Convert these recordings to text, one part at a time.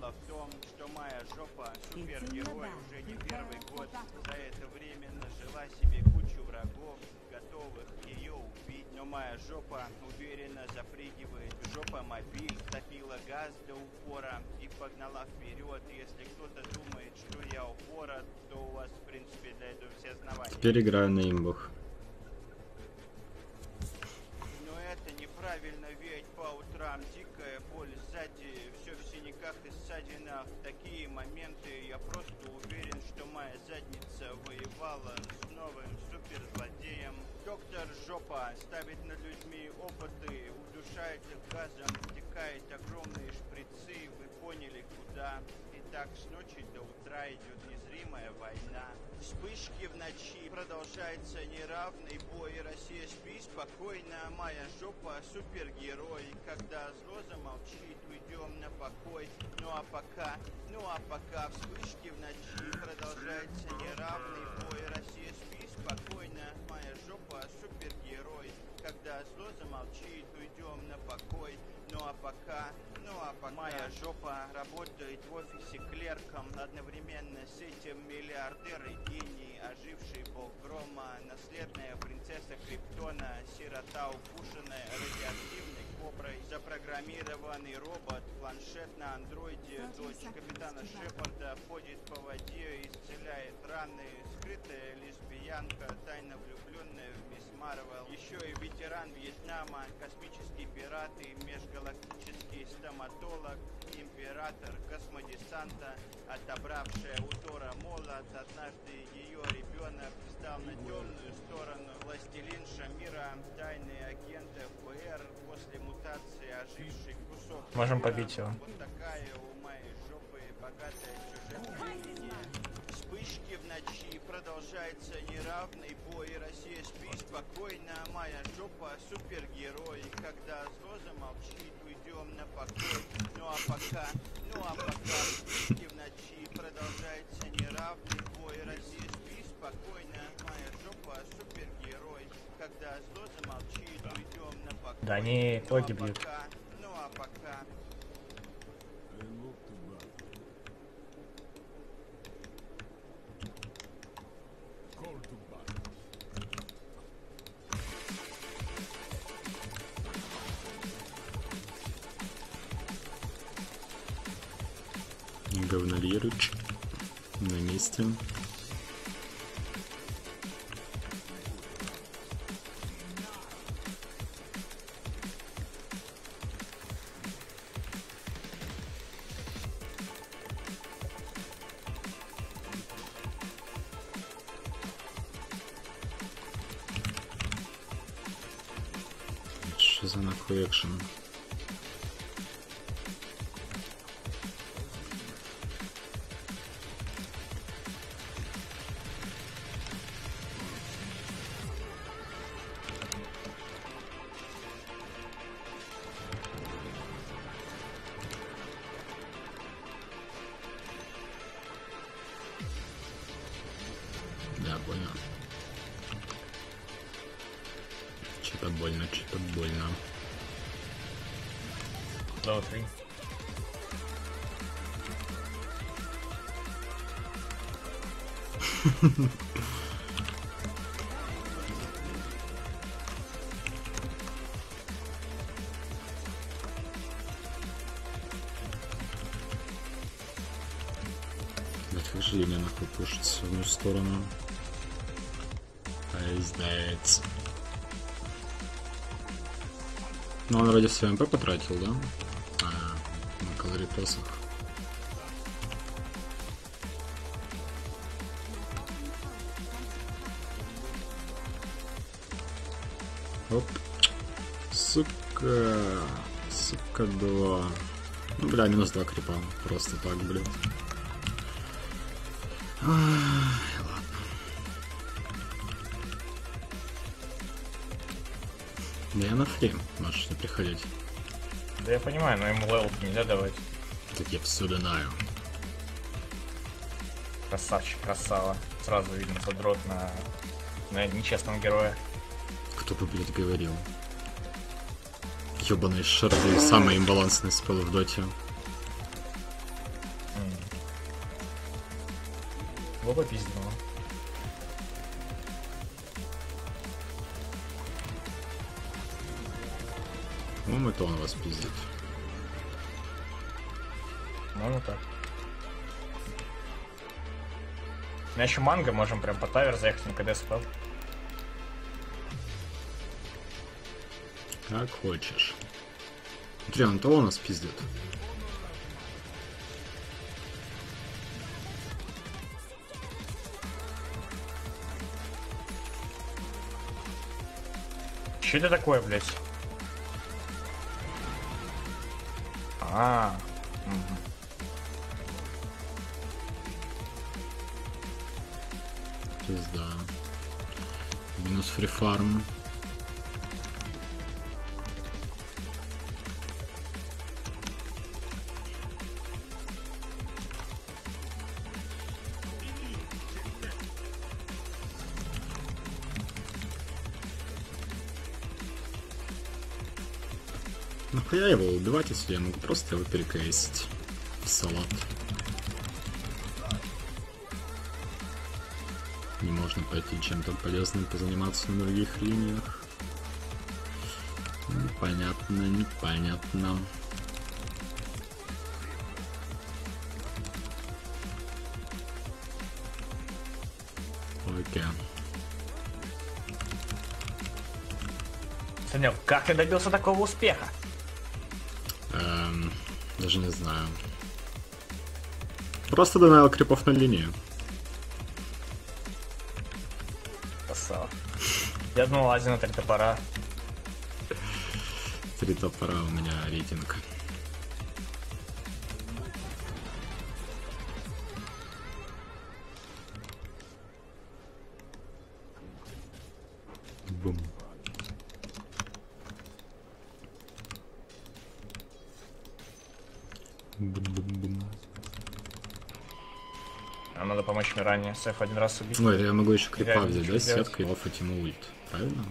Дело в том, что моя жопа супергерой уже не первый год. За это время нажила себе кучу врагов, готовых ее убить. Но моя жопа уверенно запрыгивает в жопа-мобиль, топила газ до упора и погнала вперед. Если кто-то думает, что я упора, то у вас, в принципе, для этого все основания. Теперь играю на имбах. Но это неправильно, ведь по утрам дикая боль сзади, все в синяках и ссадинах. В такие моменты я просто уверен, что моя задница воевала с новым суперзлодеем. Доктор Жопа ставит над людьми опыты, удушает их газом, втекает огромные шприцы, вы поняли куда. И так с ночи до утра идет незримая война. Вспышки в ночи, продолжается неравный бой. Россия, спи спокойно, моя жопа супергерой. Когда зло замолчит, уйдем на покой. Ну а пока вспышки в ночи, продолжается неравный бой. Россия, спи спокойно, моя жопа супергерой. Когда зло замолчит, уйдем на покой. Ну а пока моя жопа работает в офисе клерком. Одновременно с этим миллиардер и гений, оживший бог грома, наследная принцесса Криптона, сирота, укушенная радиоактивной коброй, запрограммированный робот, планшет на андроиде, дочь капитана Шепарда, ходит по воде, исцеляет раны, скрытая лесбиянка, тайно влюбленная в мисс Марвел, еще и ветеран Вьетнама, космический пират и межгалактический стоматолог, император космодесанта, отобравшая у Тора молот. Однажды ее ребенок встал на темную сторону, властелинша мира, тайный агент ФБР, после мутации оживший кусок. Можем побить его. Вот такая у моей жопы богатая сюжетная линия. Вспышки в ночи, продолжается неравный бой. Россия, спи спокойно, моя жопа супергерой. Когда зло замолчит, уйдем на покой. Ну а пока вспышки в ночи, продолжается неравный бой. Россия, спи спокойно, моя жопа супергерой. Когда зло замолчит, уйдем на покой. Да они тоги бьют. Ну а пока. Говнолируч на месте. Что за нахуй экшен? Да, больно. Что-то больно, что-то больно. Level 3. Блять, как же линия нахуй пушится в одну сторону. Пиздец. Ну он вроде все МП потратил, да? На колоритосах. Оп. Сука. Сука, 2. Ну, бля, минус 2 крипа. Просто так, блин. Ай, ладно. Да я на фри, можешь не приходить. Да я понимаю, но ему левел нельзя давать. Так я все знаю. Красавчик, красава. Сразу видно задрот на нечестного героя. Кто бы, блядь, говорил? Ёбаные шарды, самый имбалансный спел в доте. Его попиздило. По-моему, это он вас пиздит. По-моему, так. У меня еще манго, можем прям по тавер заехать на КД спал. Как хочешь. Смотри, он того нас пиздит. Че это такое, блядь? Угу. Пизда. Минус фрифарм. Нахуя его убивать, если я могу просто его перекрестить в салат? Не можно пойти чем-то полезным позаниматься на других линиях. Непонятно, непонятно. Окей. Санек, как ты добился такого успеха? Даже не знаю. Просто донаил крипов на линию. Красава. Я думал, 1 на 3 топора. 3 топора у меня рейтинг. Бум. Бум-бум-бум. Нам надо помочь Миране. Сэф 1 раз убить. Ой, я могу еще крипа Реально, взять, что да, делать? сеткой, оффать ему ульт. Правильно?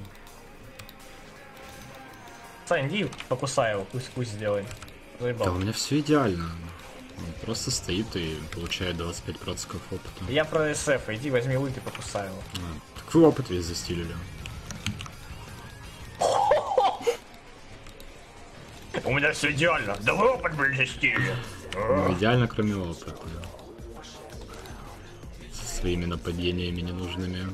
Сань, иди покусай его, пусть сделай. Да, Заебал. у меня все идеально. Он просто стоит и получает 25% опыта. Я про СФ, иди возьми ульт и покусай его. Так вы опыт весь застилили. У меня все идеально. Да вы опыт, блин, застили. Ну, идеально, кроме опыта. Со своими нападениями ненужными.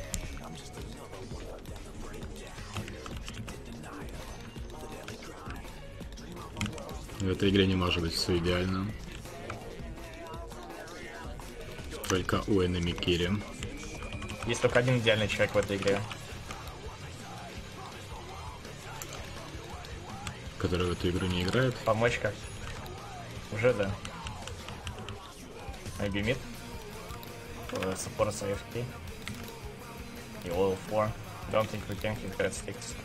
В этой игре не может быть все идеально. Только у enemy Кири. Есть только один идеальный человек в этой игре. Который в эту игру не играет. Помочь как? Уже да. Maybe mid. Support AFK. И all 4. Don't think we can hit red sticks.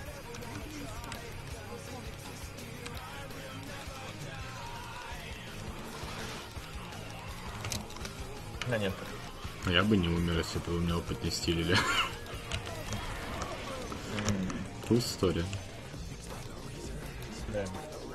Да нет. Я бы не умер, если бы вы меня опыт не стилили. Cool story. Да.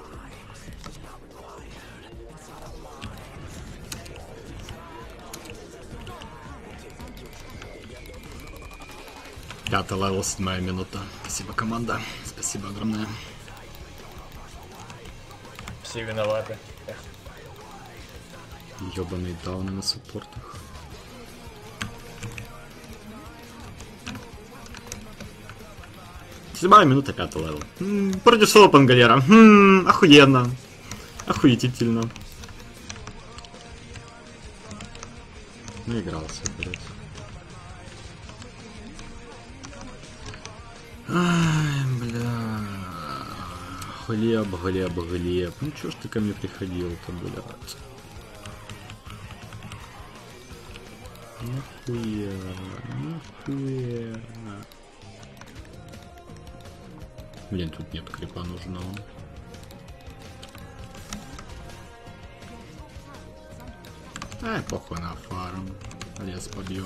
Пятый левел, 7 минута. Спасибо, команда. Спасибо огромное. Все виноваты. Эх. Ёбаные дауны на саппортах. Седьмая минута, 5-й левел. Против соло Пангалера. Охуенно. Охуетительно. Наигрался, блядь. Ай, бля. Глеб. Ну чё ж ты ко мне приходил-то, блядь? Нахуя. Блин, тут нет крипа нужного. Ай, похуй на фарм. Лес побью.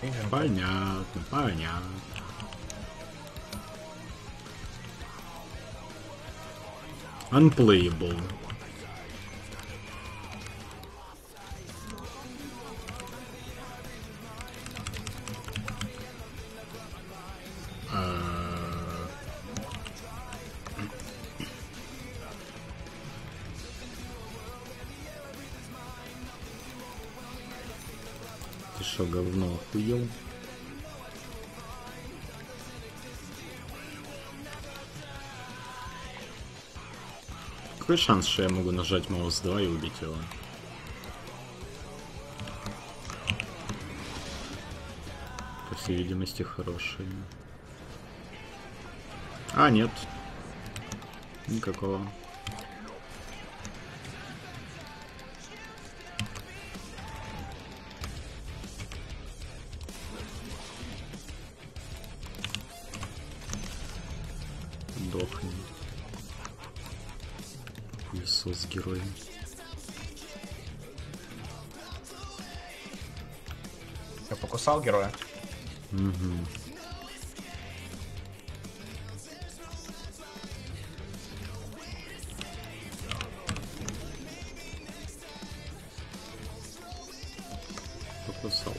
Vision. Понятно, понятно. Unplayable. Ты шо, говно, охуел? Какой шанс, что я могу нажать маус 2 и убить его? По всей видимости, хороший. А, нет. Никакого. Дохни. Хуесос герой. Я покусал героя. Угу. Покусал.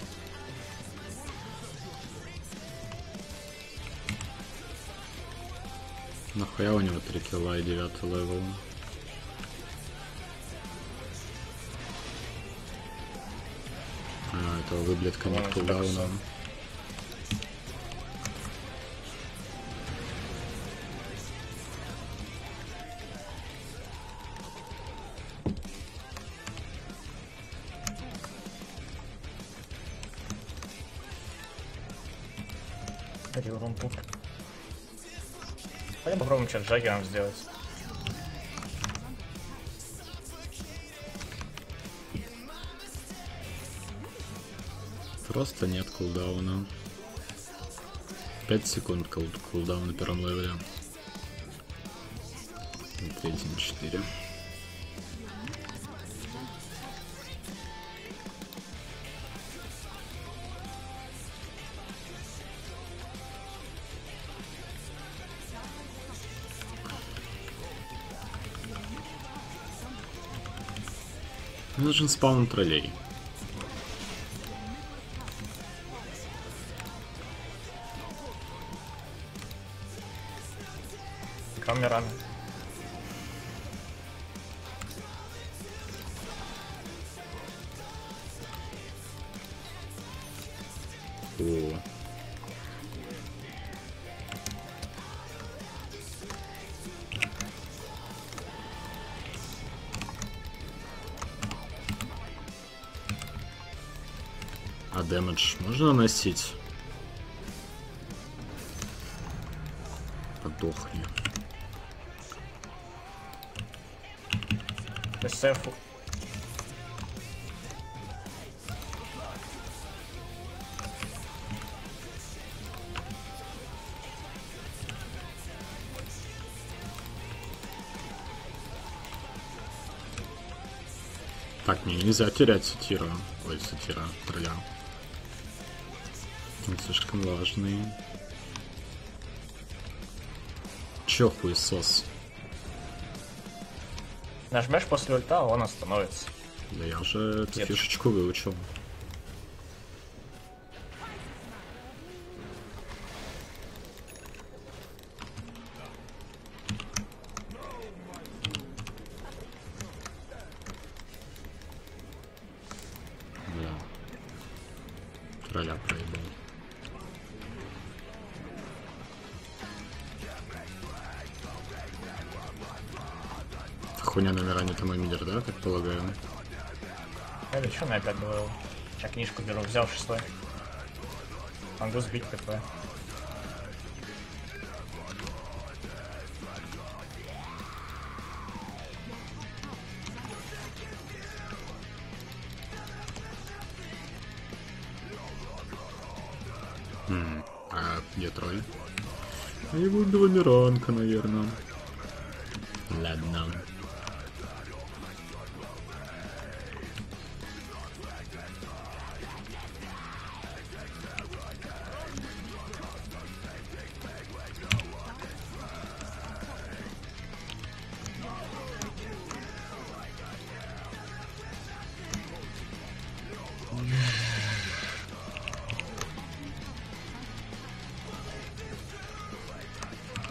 Нахуя у него 3 килла и 9 левел? А, этого выблетка нет кулдауна. Румпу. Пойдем попробуем что-то Джаггером сделать. Просто нет кулдауна. 5 секунд кулдаун на первом левеле. На третьем 4. Нужен спаун троллей. Камера. О. А дэмэдж можно наносить? Подохни. СФ. Так, мне нельзя терять сатира. Ой, сатира, тролля. Он слишком важный. Чё хуесос? Нажмешь после ульта, он остановится. Да я уже эту Нет. фишечку выучил. Бля. Тролля проебал. Хуйня номера не там мидер, да, как полагаю? Это что на опять говорил? Я книжку беру, взял 6-й. Могу сбить ТП. А где тролль? А его убила Миранка, наверное. Ладно.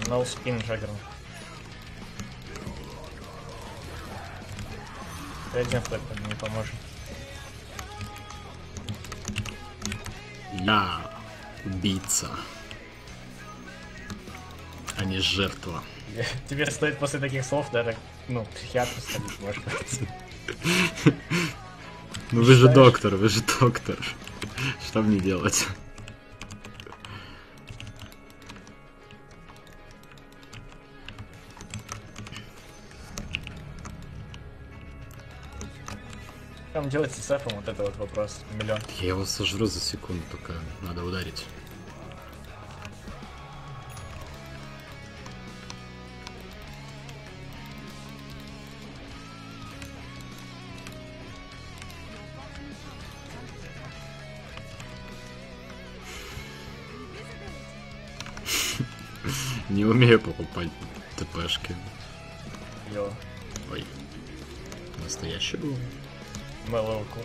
No spin Jagger. Один флэп не поможет. Я убийца, а не жертва. Тебе стоит после таких слов даже, ну, к психиатру сходить, может быть. Ну вы же доктор, вы же доктор. Что мне делать? Там делать с СФом, вот это вот вопрос. Миллион. Я его сожру за секунду, только надо ударить. Не умею покупать ТПшки. Йо. Ой. Настоящий был. Мэллоуку.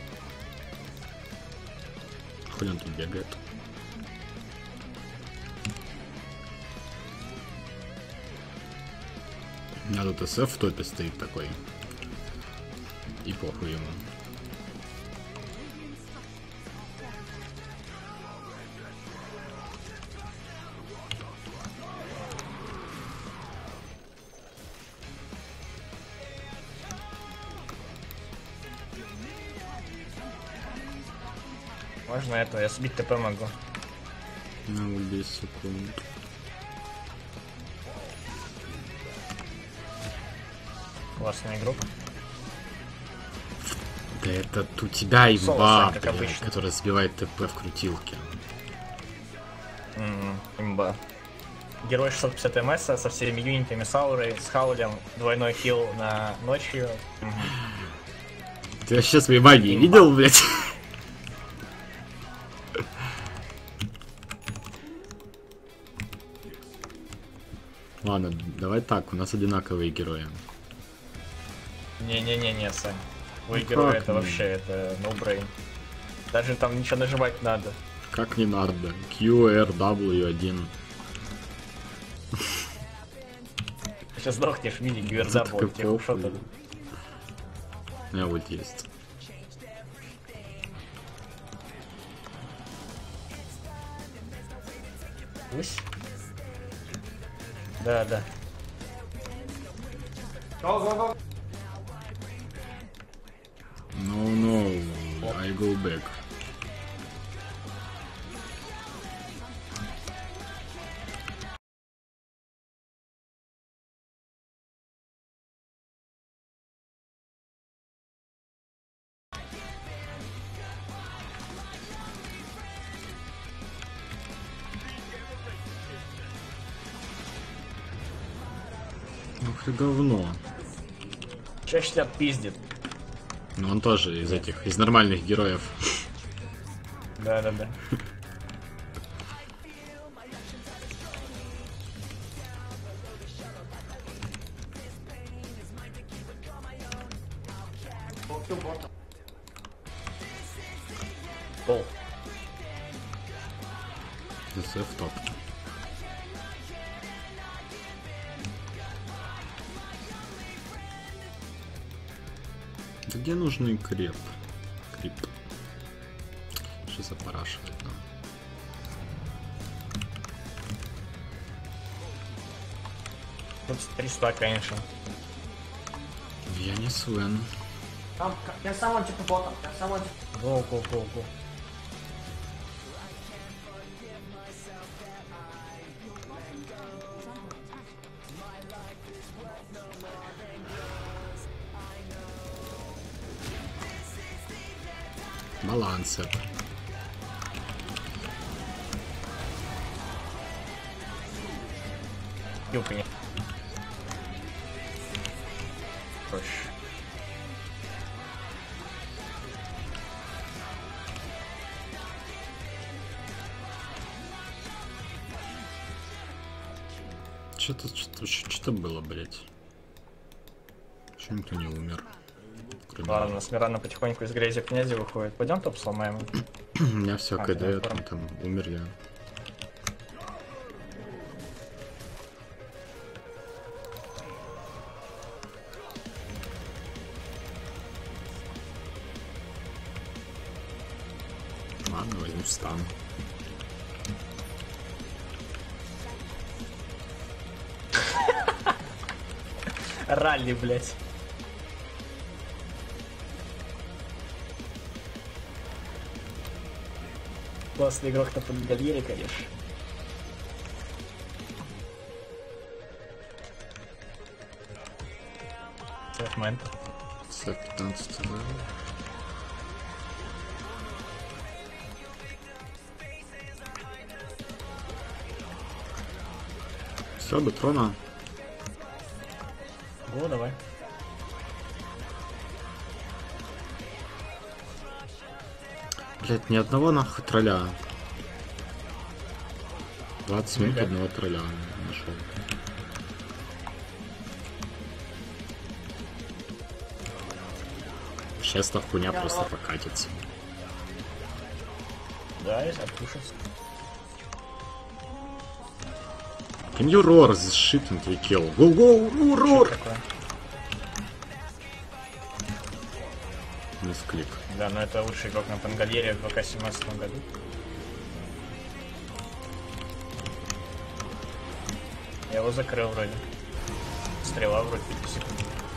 Хуй он тут бегает. У меня тут СФ в топе стоит такой. И похуй ему. Можно это, я сбить ТП могу. Ну, 10 секунд. Классная игру. Да это у тебя имба, Соуса, как блядь, обычно. которая сбивает ТП в крутилке. Имба. Герой 650 МС со всеми юнитами с аурой, с хаулем, двойной хил на ночью. Ты вообще свои магии видел, блядь? Ладно, давай так, у нас одинаковые герои. Не-не-не-не, Сань. Твой Ну герой как это не? вообще, это no brain. Даже там ничего нажимать надо. Как не надо. Q, R, W, 1. Сейчас сдохнешь в мини Это гюерда такой тех ушотов. похуй. У меня ульт есть. Усь? Да, да. No, I go back. Ух ты говно. Чаще тебя пиздит. Ну он тоже из этих, из нормальных героев. Да, да, да. Гол. СФ топ. Да где нужный креп? Крип. Что запорашивает нам? Тут 300, конечно. Я не Свен. Can someone check the bottom? Can someone check? Go, go, go, go. Балансер. Юпни. Проще. Что-то было, блять. Почему никто не умер? Кроме Ладно, Смирана потихоньку из грязи князя выходит. Пойдем топ сломаем. У меня все А, КД, да, там умер я. Ну, стан. Ралли, блядь. Классный игрок на Пангольере, конечно. Момент. С-15, да. Все, до трона. Го, давай. Блять, ни одного нахуй тролля. 20 минут одного тролля нашел. Сейчас эта хуйня просто покатится. Да, если отпушится. Can you roar this shit and we kill? Go, go, no, roar! Такое? Мисклик. Да, но это лучший игрок на Пангольере в 2017 году. Я его закрыл вроде. Стрела вроде 5 секунд.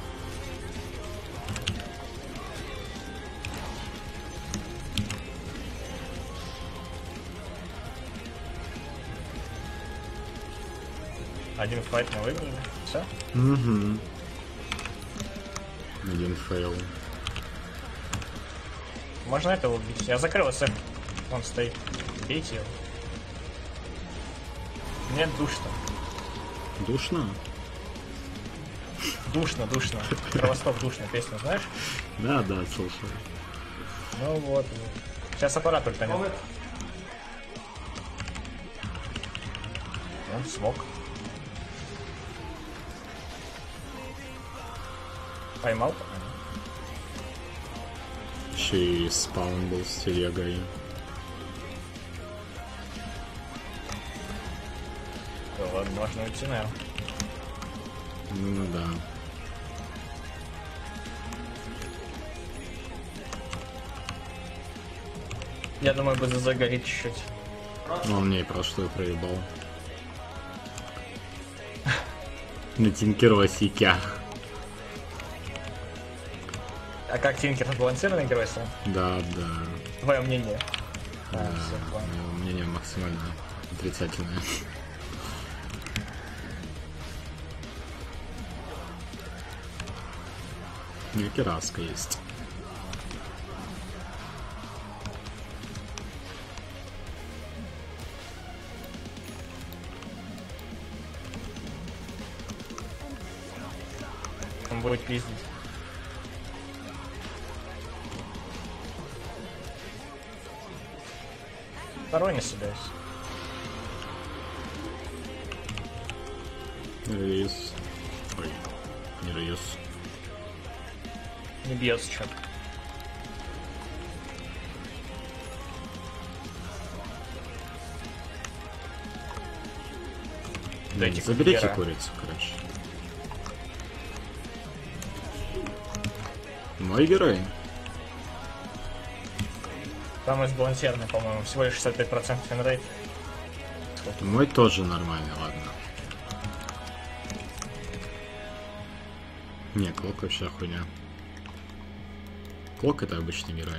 Один файт мы выиграли. Все? Угу. Один фейл. Можно этого убить. Я закрыл СМ. Он стоит. Бейте его. Нет, душно. Душно? Душно, душно. Кровосток душно. Песню знаешь? Да, да, слушаю. Ну вот. Сейчас аппарат только нет. Он смог. Поймал? Еще и спаун был с телегой. Да ладно, можно уйти, наверное. Ну да. Я думаю, БЗЗ горит чуть-чуть. Ну, он мне и прошлую проебал. На Тинкера сикя. А как Тинкер сбалансированный герой сам? Да, да. Твое мнение? Да, всё, понял. мое мнение максимально отрицательное. У меня кераска есть. Он будет пиздить. Второй не седаюсь. Рейс. Ой, не рейс. Не бьется что-то. Дайте Заберите курьера. курицу, короче. Мой герой. Там сбалансированный, по-моему, всего лишь 65% финрейт. Мой тоже нормальный, ладно. Не, Клок вообще хуйня. Клок это обычный герой.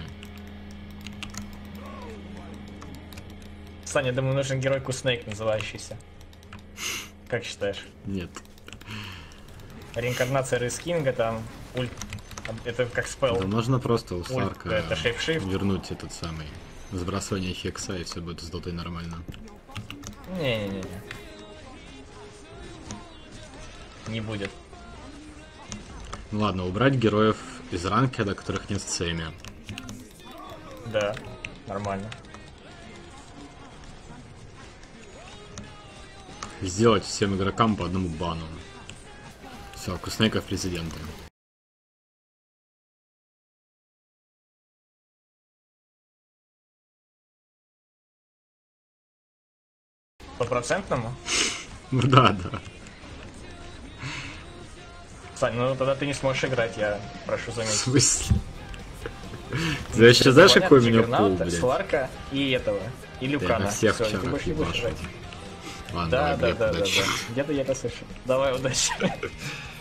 Саня, думаю, нужен герой QSnake называющийся. Как считаешь? Нет. Реинкарнация Рейскинга, там, ульт... Это как спелл. Да можно просто у Сарка это шейпшифт. вернуть этот самый сбрасывание хекса, и все будет с дотой нормально. Не-не-не. Не будет. Ну ладно, убрать героев из ранкеда, которых нет в цеме. Да, нормально. Сделать всем игрокам по одному бану. Все, QSnake президенты. Стопроцентному? Ну да, да. Сань, ну тогда ты не сможешь играть, я прошу В заметить. смысле? Ты еще знаешь, какой у меня пул, Джиггернаута, блядь? Сларка и этого. И Я Люкана. на всех Всё, ты чарах больше не будешь ебашу. играть. Ладно, Да, давай, да, Глеб, да, да, удачи. да. Где-то я это слышал. Давай, удачи.